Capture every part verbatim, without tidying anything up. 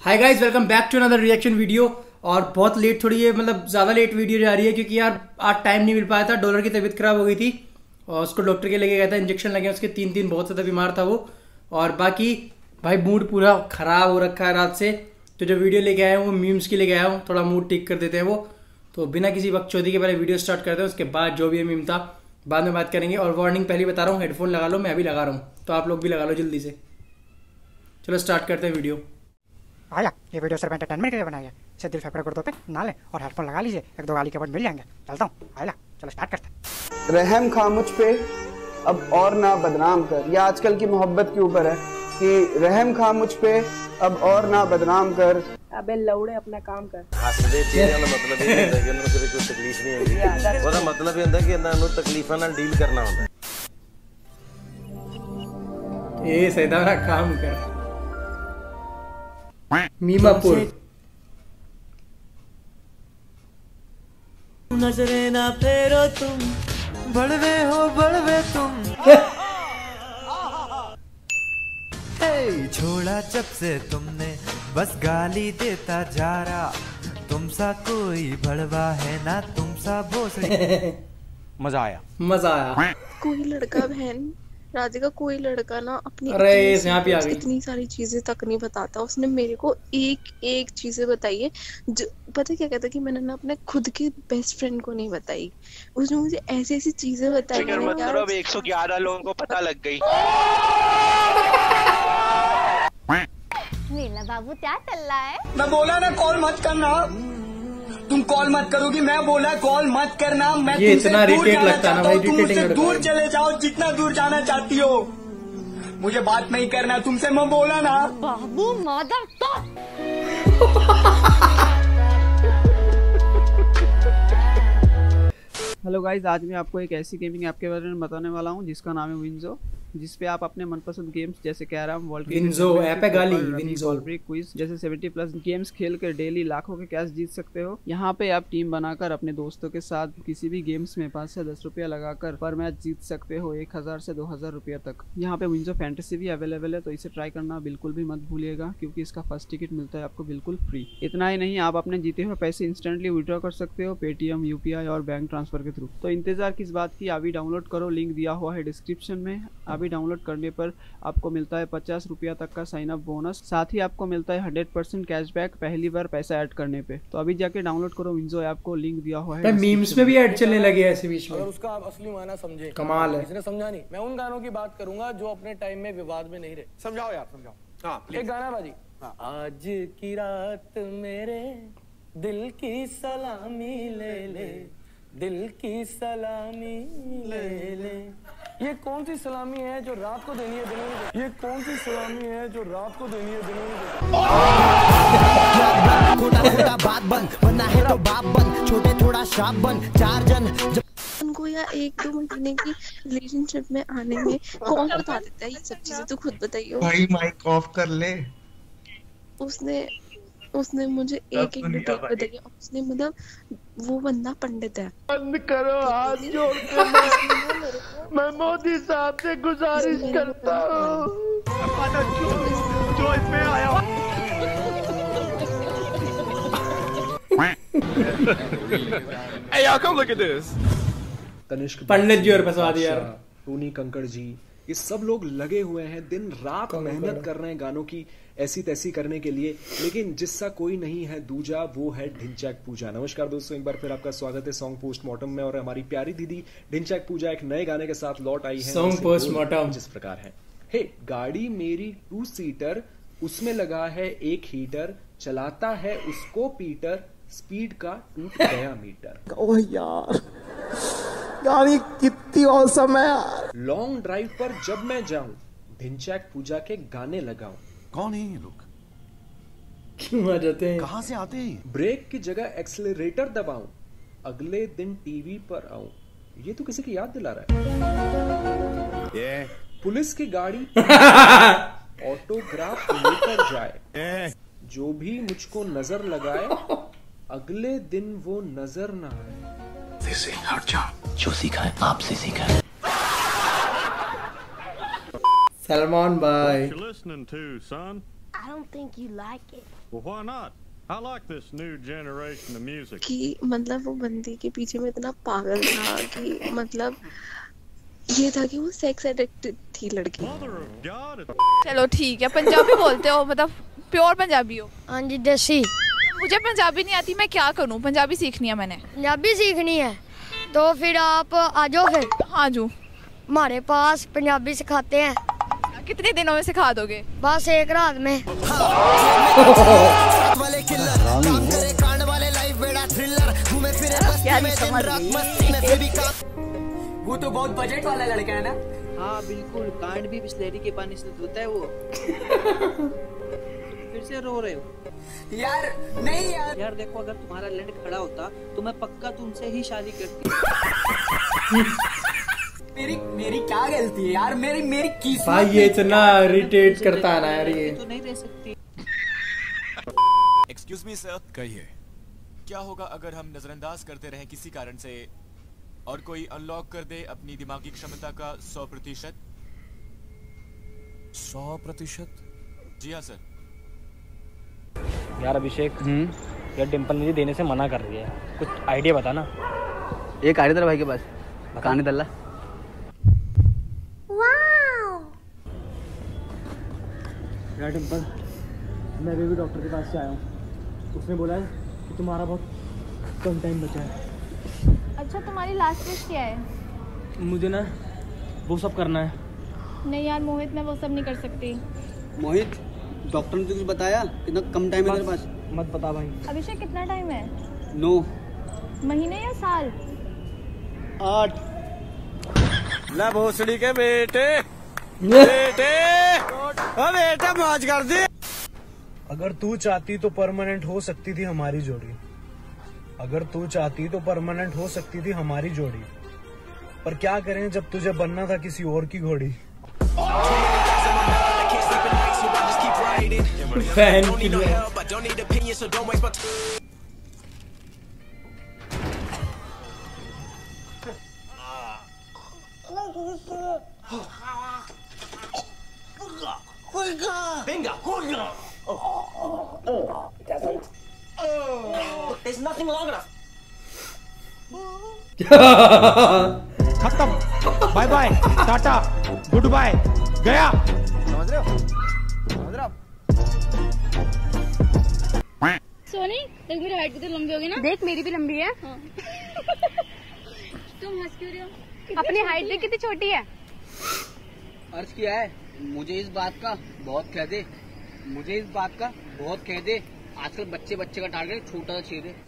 Hi guys, welcome back to another reaction video. और बहुत late थोड़ी ये मतलब ज़्यादा लेट वीडियो जा रही है क्योंकि यार आज टाइम नहीं मिल पाया था। डॉलर की तबीयत खराब हो गई थी और उसको डॉक्टर के लेके गया था, इंजेक्शन लगे उसके तीन तीन बहुत ज़्यादा बीमार था वो। और बाकी भाई मूड पूरा ख़राब हो रखा है रात से। तो जो वीडियो लेके आया हूँ वो मीम्स के लेके आया हूँ, थोड़ा मूड ठीक कर देते हैं वो। तो बिना किसी वक्त चौधरी के पहले वीडियो स्टार्ट करते हैं, उसके बाद जो भी मीम था बाद में बात करेंगे। और वार्निंग पहले बता रहा हूँ, हेडफोन लगा लो, मैं अभी लगा रहा हूँ तो आप लोग भी लगा लो जल्दी से। चलो स्टार्ट करते हैं वीडियो। आया ये वीडियो सिर्फ एंटरटेनमेंट के लिए बनाई है। इसे दिल फेफड़े गुर्दों पे ना लें और हेडफोन लगा लीजिए, एक दो गाली के वर्ड मिल जाएंगे। चलता हूँ, आया चलो स्टार्ट करते हैं। रहम खा मुझ पे अब और ना बदनाम कर, या आजकल की मोहब्बत के ऊपर है कि रहम खा मुझ पे अब और ना बदनाम कर। अबे लौड़े अपना काम कर। हसदे चेहरे ਦਾ ਮਤਲਬ ਇਹ ਹੁੰਦਾ ਕਿ ਉਹਨਾਂ ਨੂੰ ਕਦੇ ਕੋਈ ਤਕਲੀਫ ਨਹੀਂ ਹੁੰਦੀ। ਉਹਦਾ ਮਤਲਬ ਇਹ ਹੁੰਦਾ ਕਿ ਇਹਨਾਂ ਨੂੰ ਤਕਲੀਫਾਂ ਨਾਲ ਡੀਲ ਕਰਨਾ ਹੁੰਦਾ। ये सैदाना काम कर मीमापुर। नजरे ना फेरो तुम, बड़वे हो बड़वे तुम। छोड़ा जब से तुमने बस गाली देता जा रहा, तुम सा कोई बड़वा है ना तुम सा भोसड़ी। मजा आया मजा आया। कोई लड़का बहन राधिका कोई लड़का ना अपनी अरे यहाँ पे आ गई। इतनी सारी चीजें तक नहीं बताता। उसने मेरे को एक एक चीजें बताई है जो पता क्या कहता कि मैंने ना अपने खुद के बेस्ट फ्रेंड को नहीं बताई। उसने मुझे ऐसी ऐसी चीजें बताई है यार। अब एक सौ ग्यारह लोगों को पता लग गई। नीला बाबू क्या चल रहा है? मैं बोला ना कॉल मत करना, तुम कॉल मत करोगी। मैं बोला कॉल मत करना। मैं ये इतना इरिटेट लगता है ना भाई, इरिटेटिंग दूर चले जाओ, जितना दूर जाना चाहती हो। मुझे बात नहीं करना तुमसे, मैं बोला ना। बाबू मदर तो हेलो गाइज, आज मैं आपको एक ऐसी गेमिंग ऐप के बारे में बताने वाला हूं जिसका नाम है विंजो, जिस पे आप अपने मनपसंद गेम्स जैसे कैरम, विंजो ऐप है गाली विंजो क्विज जैसे सत्तर प्लस गेम्स खेल कर डेली लाखों के कैश जीत सकते हो। यहाँ पे आप टीम बनाकर अपने दोस्तों के साथ किसी भी गेम्स में पाँच से दस रुपया लगाकर पर मैच जीत सकते हो, एक हजार से दो हजार रुपया तक। यहाँ पे विंजो फैंटेसी भी अवेलेबल है, तो इसे ट्राई करना बिल्कुल भी मत भूलिएगा क्योंकि इसका फर्स्ट टिकट मिलता है आपको बिल्कुल फ्री। इतना ही नहीं, आप अपने जीते हुए पैसे इंस्टेंटली विड्रॉ कर सकते हो पेटीएम, यूपीआई और बैंक ट्रांसफर के थ्रू। तो इंतजार किस बात की, अभी डाउनलोड करो, लिंक दिया हुआ है डिस्क्रिप्शन में। अभी डाउनलोड करने पर आपको मिलता है पचास रुपया तक का साइन अप बोनस, साथ ही आपको मिलता है हंड्रेड परसेंट कैशबैक पहली बार पैसा ऐड करने पे। तो अभी जाके डाउनलोड करो विंजो ऐप को, लिंक दिया हुआ है। मीम्स में भी ऐड चलने लगे ऐसे बीच में। अगर उसका आप असली मायना समझे, कमाल है। इसने समझा नहीं। मैं उन गानों की बात करूंगा जो अपने टाइम में विवाद में नहीं रहे। समझाओ यार, समझाओ। हाँ, एक गाना बाजी। हाँ। आज की रात मेरे दिल की सलामी ले ले, दिल की सलामी ले ले। ये कौन सी सलामी है जो रात को देनी है दिनों में? ये कौन सी सलामी है जो रात को देनी है दिनों में? खोटा खोटा बात बन, बनना है तो बाप बन, छोटे थोड़ा शाप बन, चार जन उनको या एक दो महीने की रिलेशनशिप में आने में कौन बता देता है ये सब चीजें? तो खुद बताइए भाई। माइक ऑफ कर ले। उसने उसने मुझे एक एक डिटेल बताई। उसने मतलब वो बंदा पंडित है। बंद करो हाथ जोड़ के, मैं, मैं मोदी साहब से गुजारिश करता हूँ जो इसमें आया। Hey y'all, come look at this. Tanishq पंडित जी और फंसा दिया। टोनी कक्कड़ जी, ये सब लोग लगे हुए हैं, दिन रात मेहनत कर रहे हैं गानों की ऐसी तैसी करने के लिए, लेकिन जिससा कोई नहीं है दूजा, वो है ढिंचैक पूजा। नमस्कार दोस्तों, एक बार फिर आपका स्वागत है सॉन्ग पोस्टमार्टम में। और हमारी प्यारी दीदी ढिंचैक पूजा एक नए गाने के साथ लौट आई है। सॉन्ग पोस्टमार्टम जिस प्रकार है, हे गाड़ी मेरी टू सीटर, उसमें लगा है एक हीटर, चलाता है उसको पीटर, स्पीड का टूट गया मीटर। ओह यार, गाड़ी कितनी औसम है यार। लॉन्ग ड्राइव पर जब मैं जाऊं, ढिंचैक पूजा के गाने लगाऊं। कौन है ये लोग? क्यों आ जाते हैं? कहां से आते हैं? ब्रेक की जगह एक्सेलरेटर दबाऊं, अगले दिन टीवी पर आऊं। ये तो किसी की याद दिला रहा है। ये पुलिस की गाड़ी ऑटोग्राफ लेकर जाए, जो भी मुझको नजर लगाए, अगले दिन वो नजर ना आए। हट जाओ, जो सीखा है आपसे सीखा है। सलमान भाई। What you listening to, son? I don't think you like it. Well, why not? I like this new generation of music. कि मतलब वो बंदे के पीछे में इतना पागल था कि मतलब ये था कि वो सेक्स एडिक्टेड थी लड़की। चलो ठीक है, पंजाबी बोलते हो, मतलब प्योर पंजाबी हो? हाँ जी, देसी। मुझे पंजाबी नहीं आती, मैं क्या करूँ? पंजाबी सीखनी है मैंने। पंजाबी सीखनी है तो फिर आप आ जाओ फिर। हाँ जो हमारे पास पंजाबी सिखाते हैं। कितने दिनों में सिखा दोगे? बस एक रात में। वो तो बहुत बजट वाला लड़का है ना? हाँ बिल्कुल, कांड भी बिस्लेरी के पानी से धोता है वो। फिर से रो रहे हो? यार नहीं यार। यार देखो, अगर तुम्हारा लैंड खड़ा होता तो मैं पक्का तुमसे ही शादी करती। मेरी मेरी क्या गलती है यार? मेरी मेरी किस्मत। भाई ये इतना इरिटेट करता है ना यार ये। तो नहीं रह सकती। एक्सक्यूज मी सर, कहिए क्या होगा अगर हम नजरअंदाज करते रहें किसी कारण से और कोई अनलॉक कर दे अपनी दिमागी क्षमता का सौ प्रतिशत? सौ प्रतिशत? जी हाँ सर। यार अभिषेक, यार डिम्पल मुझे देने से मना कर रही है, कुछ आइडिया बता ना। एक आइडिया तेरे भाई के पास, कहानी दल्ला। यार डिम्पल, मैं अभी भी डॉक्टर के पास से आया हूँ, उसने बोला है कि तुम्हारा बहुत कम टाइम बचा है। अच्छा, तुम्हारी लास्ट विश क्या है? मुझे ना वो सब करना है। नहीं यार मोहित, मैं वो सब नहीं कर सकती। मोहित, डॉक्टर ने तो कुछ बताया? कितना कम टाइम है तेरे पास? मत बता भाई। अभिषेक कितना टाइम है? नौ महीने या साल? आठ। ला भोसड़ी के बेटे बेटे ओ बेटा मौज कर दी। अगर तू चाहती तो परमानेंट हो सकती थी हमारी जोड़ी। अगर तू चाहती तो परमानेंट हो सकती थी हमारी जोड़ी। पर क्या करें जब तुझे बनना था किसी और की घोड़ी। फैन की Bingo! Oh, it doesn't. Oh, there's nothing long enough. खत्म, bye bye, tata, good bye, गया। समझ रहे हो? समझ रहे हो? सोनी, देख मेरी हाइट कितनी लंबी होगी ना? देख मेरी भी लंबी है। हाँ। तुम हंस क्यों रही हो? अपनी हाइट देख कितनी छोटी है। अर्ज किया है, मुझे इस बात का बहुत कह दे, मुझे इस बात का बहुत कह दे। आजकल बच्चे बच्चे का टारगेट छोटा सा छेद है।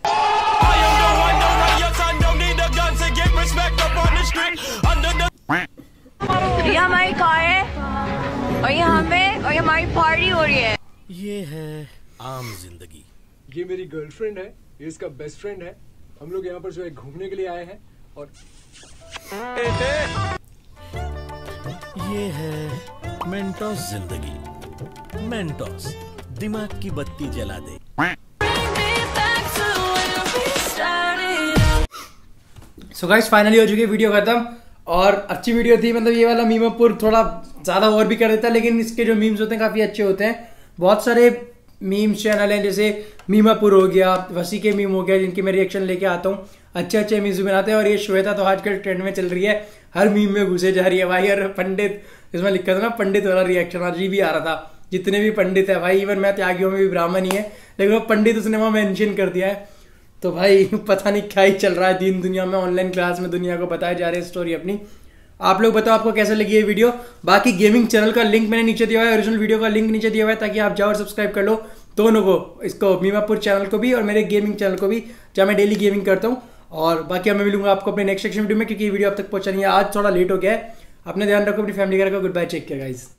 ये हमारी कार है और ये हमें और ये हमारी पार्टी हो रही है। ये है आम जिंदगी। ये मेरी गर्लफ्रेंड है, ये इसका बेस्ट फ्रेंड है। हम लोग यहाँ पर जो है घूमने के लिए आए हैं और ये है मेंटोस जिंदगी। मेंटोस दिमाग की बत्ती जला दे। सो गाइस फाइनली हो चुकी है वीडियो खत्म और अच्छी वीडियो थी। मतलब ये वाला मीमापुर थोड़ा ज़्यादा और भी कर देता है, लेकिन इसके जो मीम्स होते हैं काफ़ी अच्छे होते हैं। बहुत सारे मीम्स चैनल हैं, जैसे मीमापुर हो गया, वसी के मीम हो गया, जिनकी मैं रिएक्शन लेके आता हूँ। अच्छे अच्छे मीम्स बनाते हैं और ये श्वेता तो आजकल ट्रेंड में चल रही है, हर मीम में घुसे जा रही है भाई। और पंडित, इसमें लिखा था ना पंडित वाला रिएक्शन, आज भी आ रहा था। जितने भी पंडित है भाई, इवन मैं त्यागियों में भी ब्राह्मण ही है, लेकिन वो पंडित उसने वहाँ मेंशन कर दिया है। तो भाई पता नहीं क्या ही चल रहा है दीन दुनिया में, ऑनलाइन क्लास में दुनिया को बताए जा रहे हैं स्टोरी अपनी। आप लोग बताओ आपको कैसे लगी ये वीडियो। बाकी गेमिंग चैनल का लिंक मैंने नीचे दिया हुआ है, ओरिजिनल वीडियो का लिंक नीचे दिया हुआ है, ताकि आप जाओ और सब्सक्राइब कर लो दोनों को, इसको मीमापुर चैनल को भी और मेरे गेमिंग चैनल को भी, जहाँ मैं डेली गेमिंग करता हूँ। और बाकी मैं मिलूंगा आपको अपने नेक्स्ट सेक्शन वीडियो में, क्योंकि ये वीडियो अब तक पहुंचा नहीं है, आज थोड़ा लेट हो गया है। अपने ध्यान रखो, अपनी फैमिली का रखो। Good bye, take care guys.